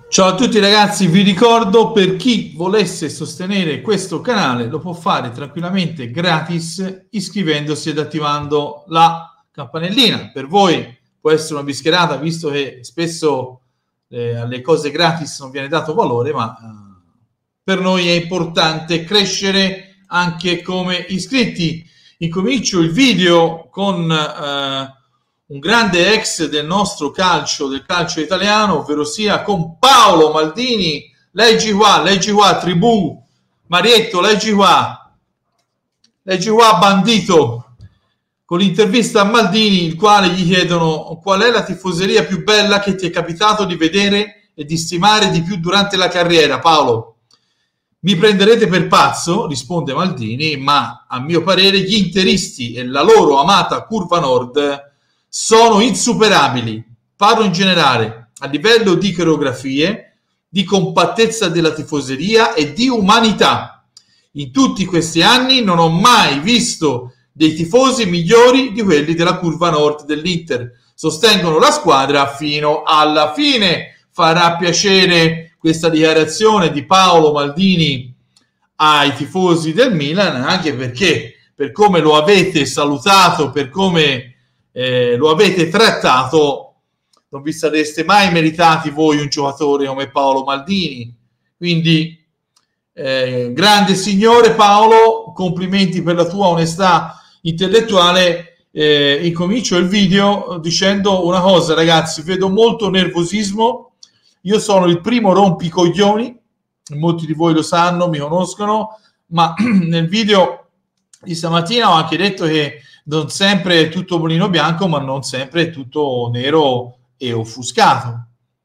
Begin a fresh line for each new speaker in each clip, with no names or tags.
Ciao a tutti ragazzi, vi ricordo per chi volesse sostenere questo canale lo può fare tranquillamente gratis iscrivendosi ed attivando la campanellina. Per voi può essere una bischerata visto che spesso alle cose gratis non viene dato valore, ma per noi è importante crescere anche come iscritti. Incomincio il video con un grande ex del nostro calcio, del calcio italiano, ovvero sia con Paolo Maldini. Leggi qua, tribù, Marietto, leggi qua, bandito, con l'intervista a Maldini, il quale gli chiedono qual è la tifoseria più bella che ti è capitato di vedere e di stimare di più durante la carriera. Paolo, mi prenderete per pazzo, risponde Maldini, ma a mio parere gli interisti e la loro amata Curva Nord sono insuperabili. Parlo in generale a livello di coreografie, di compattezza della tifoseria e di umanità. In tutti questi anni non ho mai visto dei tifosi migliori di quelli della Curva Nord dell'Inter. Sostengono la squadra fino alla fine. Farà piacere questa dichiarazione di Paolo Maldini ai tifosi del Milan, anche perché per come lo avete salutato, per come lo avete trattato, non vi sareste mai meritati voi un giocatore come Paolo Maldini. Quindi grande signore Paolo, complimenti per la tua onestà intellettuale. Incomincio il video dicendo una cosa, ragazzi, vedo molto nervosismo. Io sono il primo rompicoglioni, molti di voi lo sanno, mi conoscono, ma nel video di stamattina ho anche detto che non sempre è tutto mulino bianco, ma non sempre è tutto nero e offuscato.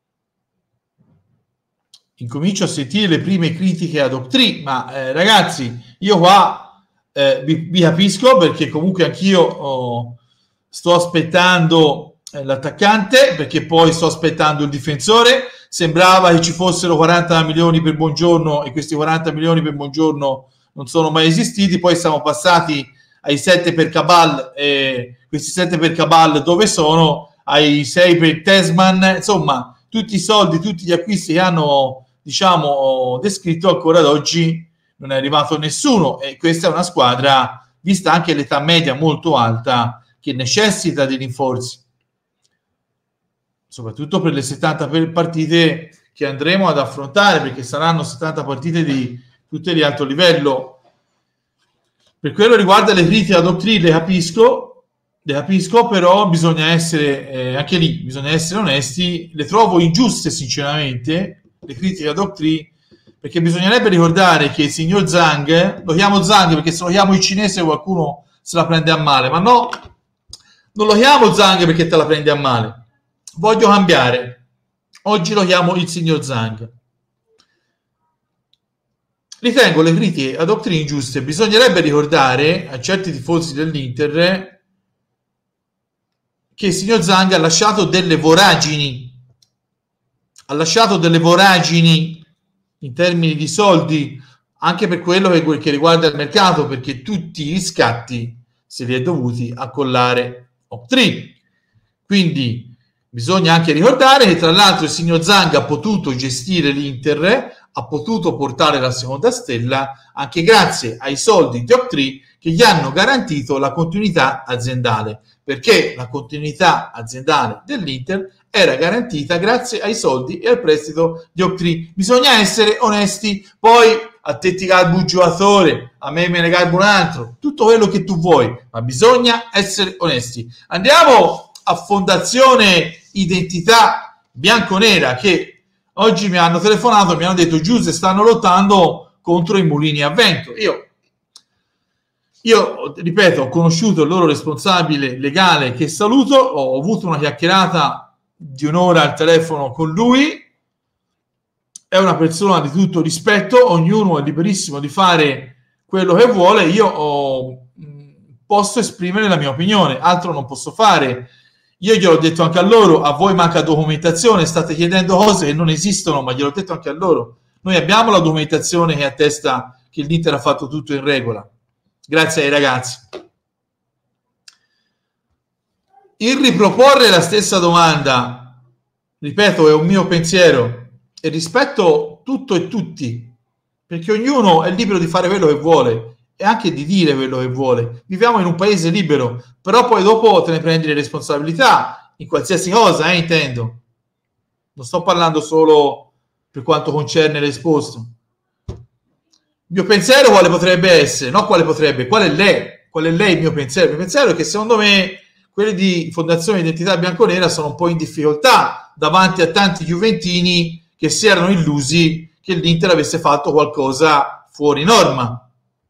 Incomincio a sentire le prime critiche ad Octree, ma ragazzi, io qua vi capisco, perché comunque anch'io sto aspettando l'attaccante, perché poi sto aspettando il difensore. Sembrava che ci fossero 40 milioni per Buongiorno e questi 40 milioni per Buongiorno non sono mai esistiti. Poi siamo passati ai 7 per Cabal, questi 7 per Cabal dove sono? Ai 6 per Tesman, insomma tutti i soldi, tutti gli acquisti che hanno, diciamo, descritto, ancora ad oggi non è arrivato nessuno, e questa è una squadra, vista anche l'età media molto alta, che necessita di rinforzi, soprattutto per le 70 partite che andremo ad affrontare, perché saranno 70 partite di tutte di alto livello. Per quello riguarda le critiche ad Octree, le capisco, però bisogna essere, anche lì, bisogna essere onesti. Le trovo ingiuste, sinceramente, le critiche ad Octree, perché bisognerebbe ricordare che il signor Zhang, lo chiamo Zhang perché se lo chiamo in cinese qualcuno se la prende a male, ma no, non lo chiamo Zhang perché te la prendi a male. Voglio cambiare. Oggi lo chiamo il signor Zhang. Ritengo le critiche ad Octree ingiuste. Bisognerebbe ricordare a certi tifosi dell'Inter che il signor Zhang ha lasciato delle voragini. Ha lasciato delle voragini in termini di soldi, anche per quello che riguarda il mercato, perché tutti gli scatti se li è dovuti accollare Octree. Quindi bisogna anche ricordare che tra l'altro il signor Zhang ha potuto gestire l'Inter, ha potuto portare la seconda stella anche grazie ai soldi di Octree, che gli hanno garantito la continuità aziendale, perché la continuità aziendale dell'Inter era garantita grazie ai soldi e al prestito di Octree. Bisogna essere onesti. Poi a te ti garbo un giocatore, a me ne garbo un altro, tutto quello che tu vuoi, ma bisogna essere onesti. Andiamo a Fondazione Identità Bianconera, che oggi mi hanno telefonato, mi hanno detto: Giuseppe, stanno lottando contro i mulini a vento. Io ripeto, ho conosciuto il loro responsabile legale, che saluto, ho avuto una chiacchierata di un'ora al telefono con lui. È una persona di tutto rispetto, ognuno è liberissimo di fare quello che vuole. Io posso esprimere la mia opinione, altro non posso fare. Io gliel'ho detto anche a loro: a voi manca documentazione, state chiedendo cose che non esistono, ma gliel'ho detto anche a loro. Noi abbiamo la documentazione che attesta che l'Inter ha fatto tutto in regola, grazie ai ragazzi. Il riproporre la stessa domanda, ripeto, è un mio pensiero, e rispetto tutto e tutti, perché ognuno è libero di fare quello che vuole e anche di dire quello che vuole. Viviamo in un paese libero, però poi dopo te ne prendi le responsabilità in qualsiasi cosa, intendo. Non sto parlando solo per quanto concerne l'esposto. Il mio pensiero quale potrebbe essere? No, quale potrebbe? Qual è lei? Qual è lei il mio pensiero? Il mio pensiero è che secondo me quelli di Fondazione Identità Bianconera sono un po' in difficoltà davanti a tanti juventini che si erano illusi che l'Inter avesse fatto qualcosa fuori norma.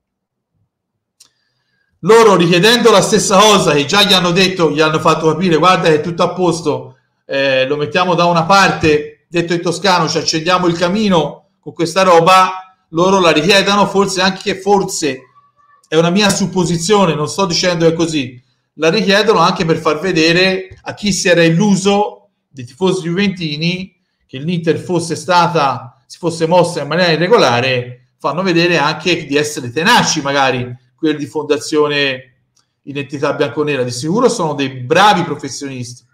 Loro richiedendo la stessa cosa che già gli hanno detto, gli hanno fatto capire, guarda che è tutto a posto, lo mettiamo da una parte, detto in toscano, ci accendiamo il camino con questa roba, loro la richiedano, forse anche che forse è una mia supposizione, non sto dicendo che è così, la richiedono anche per far vedere a chi si era illuso dei tifosi juventini che l'Inter si fosse mossa in maniera irregolare, fanno vedere anche di essere tenaci magari quelli di Fondazione Identità Bianconera. Di sicuro sono dei bravi professionisti,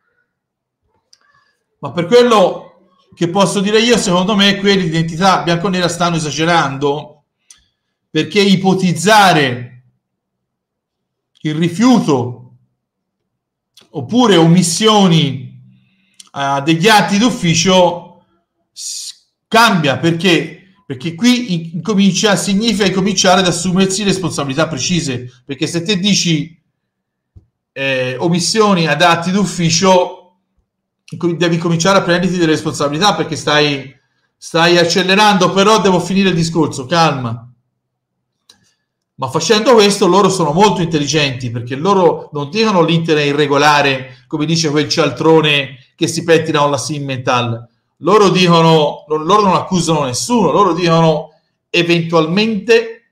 ma per quello che posso dire io, secondo me quelli di Identità Bianconera stanno esagerando, perché ipotizzare il rifiuto oppure omissioni degli atti d'ufficio cambia, perché qui significa incominciare ad assumersi responsabilità precise, perché se te dici omissioni ad atti d'ufficio devi cominciare a prenderti delle responsabilità, perché stai accelerando. Però devo finire il discorso, calma. Ma facendo questo loro sono molto intelligenti, perché loro non dicono l'Inter è irregolare, come dice quel cialtrone che si pettina con la Simmental. Loro non accusano nessuno, loro dicono eventualmente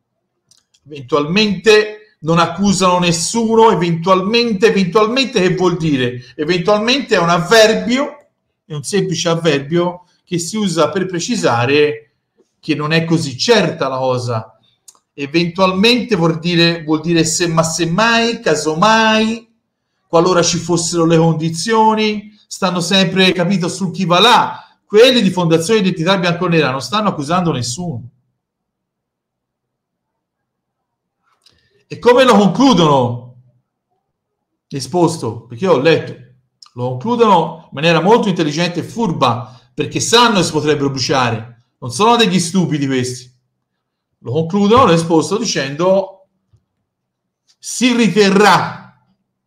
non accusano nessuno, eventualmente che vuol dire? Eventualmente è un avverbio, è un semplice avverbio che si usa per precisare che non è così certa la cosa. Eventualmente vuol dire semmai, casomai, qualora ci fossero le condizioni, stanno sempre, capito, sul chi va là. Quelli di Fondazione Identità Bianconera non stanno accusando nessuno. E come lo concludono l'esposto? Perché io ho letto, lo concludono in maniera molto intelligente e furba, perché sanno che si potrebbero bruciare, non sono degli stupidi questi. Lo concludono l'esposto dicendo: si riterrà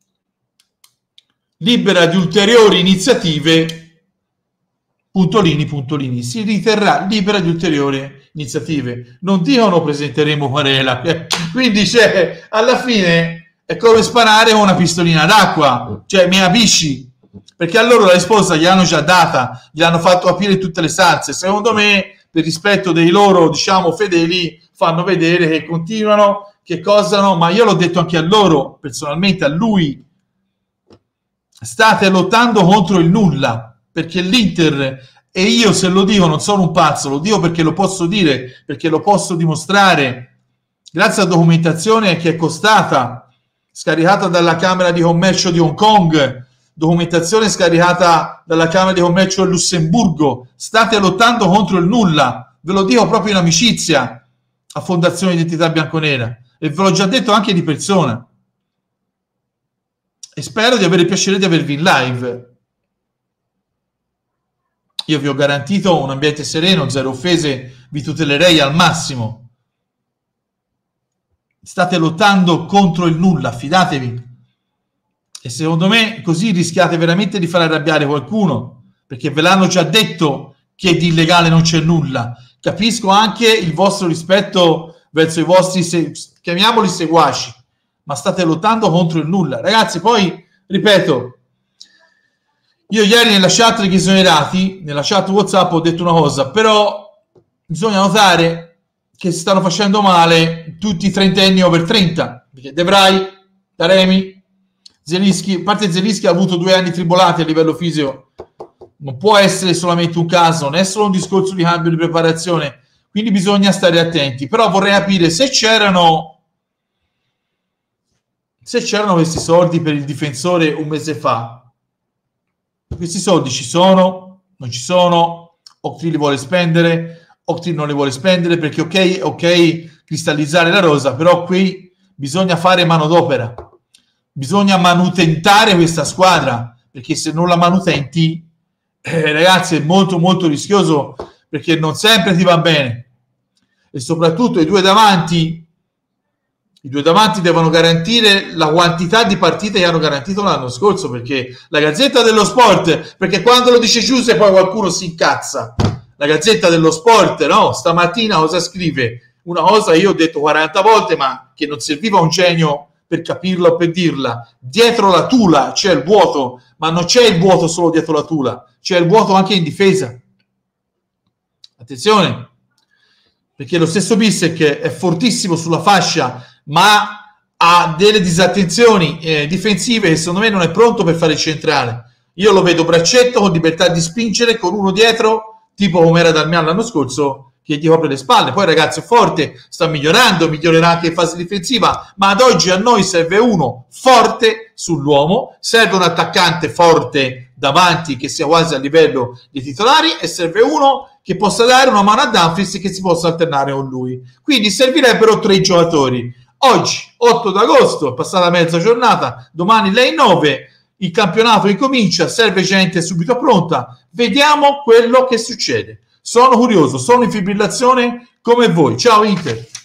libera di ulteriori iniziative, puntolini, si riterrà libera di ulteriori iniziative. Non dicono presenteremo querela, quindi alla fine è come sparare con una pistolina d'acqua, cioè mi capisci? Perché a loro la risposta gli hanno già data, gli hanno fatto capire tutte le salse. Secondo me, per rispetto dei loro, diciamo, fedeli, fanno vedere che continuano, che cosano, ma io l'ho detto anche a loro, personalmente a lui, state lottando contro il nulla, perché l'Inter, e io se lo dico non sono un pazzo, lo dico perché lo posso dire, perché lo posso dimostrare, grazie a documentazione che è costata, scaricata dalla Camera di Commercio di Hong Kong, documentazione scaricata dalla Camera di Commercio del Lussemburgo. State lottando contro il nulla, ve lo dico proprio in amicizia a Fondazione Identità Bianconera, e ve l'ho già detto anche di persona, e spero di avere il piacere di avervi in live. Io vi ho garantito un ambiente sereno, zero offese, vi tutelerei al massimo. State lottando contro il nulla, fidatevi. E secondo me così rischiate veramente di far arrabbiare qualcuno, perché ve l'hanno già detto che di illegale non c'è nulla. Capisco anche il vostro rispetto verso i vostri, chiamiamoli seguaci, ma state lottando contro il nulla. Ragazzi, poi, ripeto, io ieri nella chat degli esonerati, nella chat WhatsApp ho detto una cosa, però bisogna notare che si stanno facendo male tutti i trentenni over 30, perché De Vrij, Taremi, Zelinski, a parte Zelinski ha avuto 2 anni tribolati a livello fisico, non può essere solamente un caso, non è solo un discorso di cambio di preparazione, quindi bisogna stare attenti. Però vorrei capire se c'erano questi soldi per il difensore un mese fa. Questi soldi ci sono? Non ci sono? Octi li vuole spendere, Octi non li vuole spendere, perché ok cristallizzare la rosa, però qui bisogna fare manodopera, bisogna manutentare questa squadra, perché se non la manutenti, ragazzi, è molto molto rischioso, perché non sempre ti va bene. E soprattutto i due davanti devono garantire la quantità di partite che hanno garantito l'anno scorso, perché la Gazzetta dello Sport, perché quando lo dice Giuse poi qualcuno si incazza, la Gazzetta dello Sport, no? Stamattina cosa scrive? Una cosa io ho detto 40 volte, ma che non serviva un genio per capirla o per dirla. Dietro la Tula c'è il vuoto, ma non c'è il vuoto solo dietro la Tula, c'è il vuoto anche in difesa. Attenzione, perché lo stesso Bissek è fortissimo sulla fascia, ma ha delle disattenzioni difensive, e secondo me non è pronto per fare il centrale. Io lo vedo braccetto con libertà di spingere, con uno dietro, tipo come era Darmian l'anno scorso, che gli copre le spalle. Poi ragazzi è forte, sta migliorando, migliorerà anche in fase difensiva, ma ad oggi a noi serve uno forte sull'uomo, serve un attaccante forte davanti che sia quasi a livello dei titolari, e serve uno che possa dare una mano a Dumfries e che si possa alternare con lui. Quindi servirebbero 3 giocatori. Oggi 8 d'agosto, è passata mezza giornata, domani lei 9, il campionato incomincia, serve gente subito pronta, vediamo quello che succede. Sono curioso, sono in fibrillazione come voi. Ciao Inter!